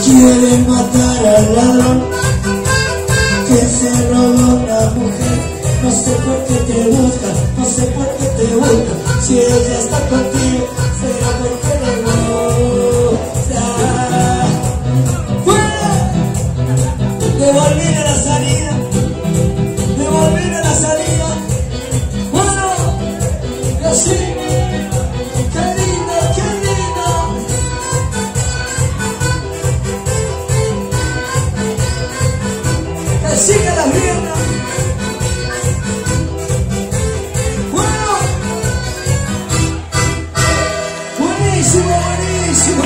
Quieren matar al ladrón que se robó una mujer. No sé por qué te busca, no sé por qué te busca. Si ella está contigo, será porque le gusta. ¡Fuera! Devolver a la salida, devolver a la salida. Bueno, y así. Siga las piernas. Bueno, buenísimo, buenísimo.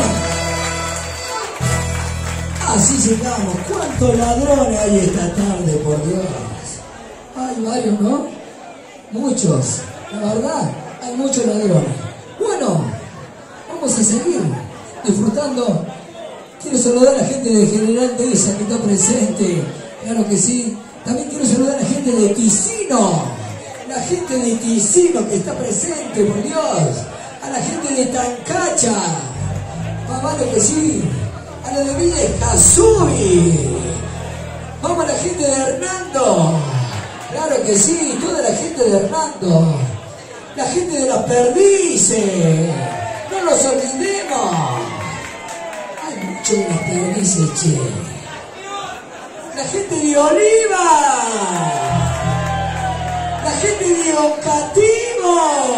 Así llegamos. ¿Cuántos ladrones hay esta tarde, por Dios? Hay varios, ¿no? Muchos. La verdad, hay muchos ladrones. Bueno, vamos a seguir disfrutando. Quiero saludar a la gente de General Dehesa que está presente. Claro que sí. También quiero saludar a la gente de Ticino. La gente de Ticino que está presente, por Dios. A la gente de Tancacha. Vale que sí. A la de Villa Escazú. Vamos a la gente de Hernando. Claro que sí. Toda la gente de Hernando. La gente de Las Perdices. No los olvidemos. Hay mucho de Las Perdices, che. La gente de Oliva, la gente de Oncativo,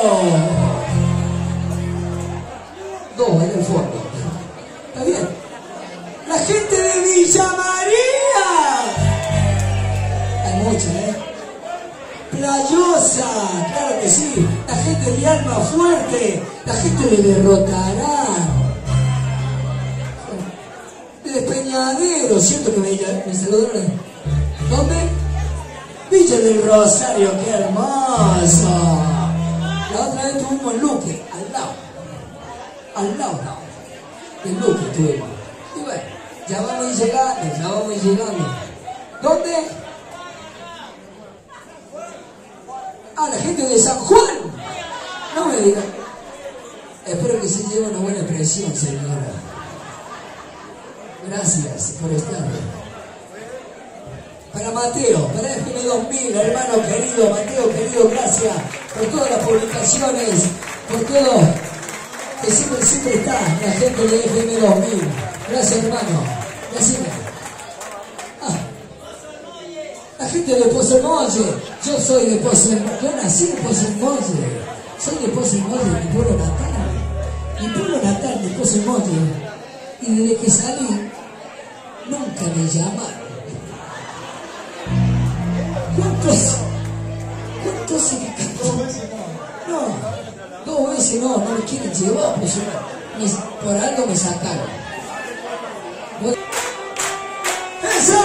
dos en el fondo, está bien. La gente de Villa María, hay mucha, Playosa, claro que sí. La gente de Alma Fuerte, la gente de Derrotarán. De Peñadero, siento que me saludaron. ¿Dónde? Villa del Rosario, qué hermoso. La otra vez tuvimos Luque, al lado de Luque tuvimos. Y bueno, ya vamos a ir llegando, ¿Dónde? Ah, la gente de San Juan. No me digan. Espero que se lleve una buena impresión, señora. Gracias por estar. Para Mateo, para FM 2000, hermano querido, Mateo querido, gracias por todas las publicaciones, por todo, que siempre está la gente de FM 2000. Gracias, hermano. Gracias. La gente de Posemolle, yo soy de Posemolle, yo nací en Posemolle, soy de Posemolle, mi pueblo natal de Posemolle. Y desde que salí, nunca me llamaron. ¿Cuántos se me cantan? No, 2 veces no me quieren llevar, pues por algo me sacaron. ¡Eso!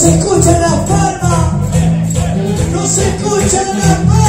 se escuchan las palmas, no se escuchan las palmas.